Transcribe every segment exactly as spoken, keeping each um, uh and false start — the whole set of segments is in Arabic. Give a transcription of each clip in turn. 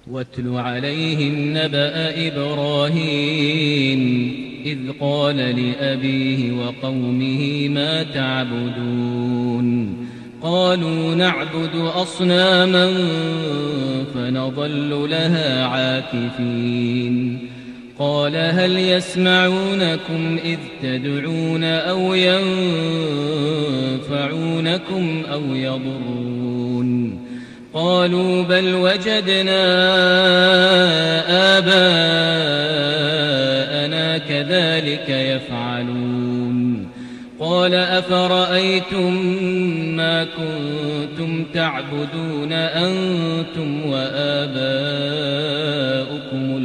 واتل عليهم نبأ إبراهيم إذ قال لأبيه وقومه ما تعبدون قالوا نعبد أصناما فنظل لها عاكفين قال هل يسمعونكم إذ تدعون أو ينفعونكم أو يضرون قالوا بل وجدنا آباءنا كذلك يفعلون قال أفرأيتم ما كنتم تعبدون أنتم وآباؤكم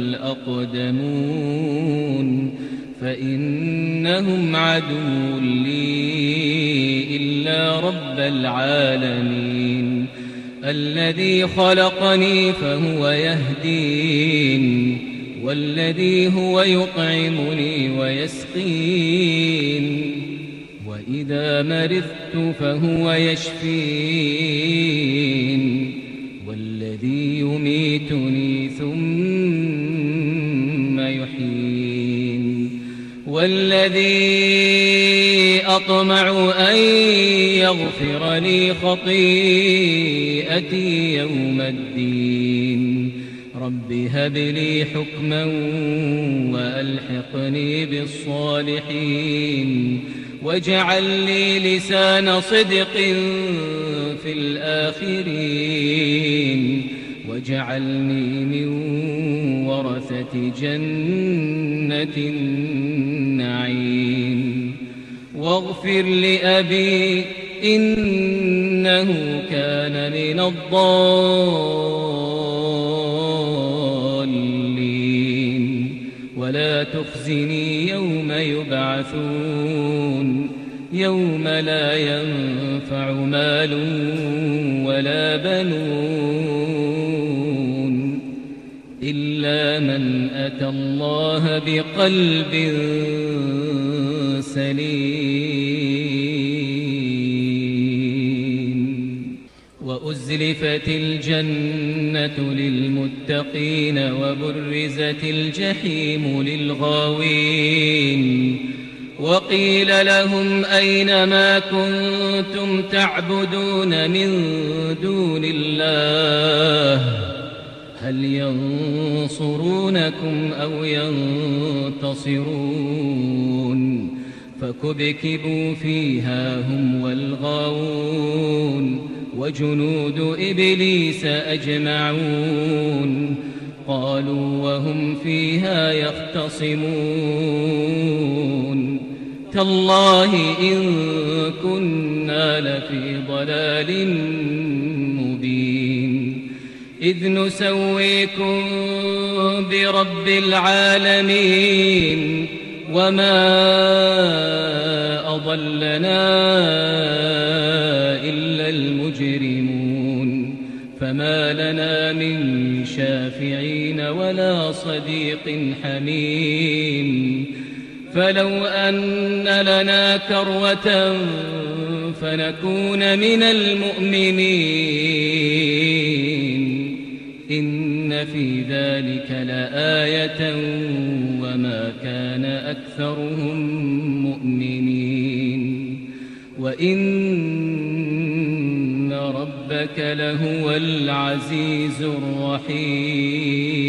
الأقدمون فإنهم عدو لي إلا رب العالمين الذي خلقني فهو يهدين والذي هو يطعمني ويسقين وإذا مرضت فهو يشفين والذي يميتني ثم يحيين والذي أطمع أن يغفر لي خطيئتي يوم الدين رب هب لي حكما وألحقني بالصالحين واجعل لي لسان صدق في الآخرين واجعلني من ورثة جنة النعيم واغفر لأبي إنه كان من الضالين ولا تخزني يوم يبعثون يوم لا ينفع مال ولا بنون إلا من أتى الله بقلب سليم وأزلفت الجنة للمتقين وبرزت الجحيم للغاوين وقيل لهم أين ما كنتم تعبدون من دون الله هل ينصرونكم أو ينتصرون فكبكبوا فيها هم والغاوون وجنود إبليس أجمعون قالوا وهم فيها يختصمون تالله إن كنا لفي ضلال مبين إذ نسويكم برب العالمين وما أضلنا إلا المجرمون فما لنا من شافعين ولا صديق حميم فلو أن لنا كروة فنكون من المؤمنين إن في ذلك لآية وما كان أكثرهم مؤمنين وإن ربك لهو العزيز الرحيم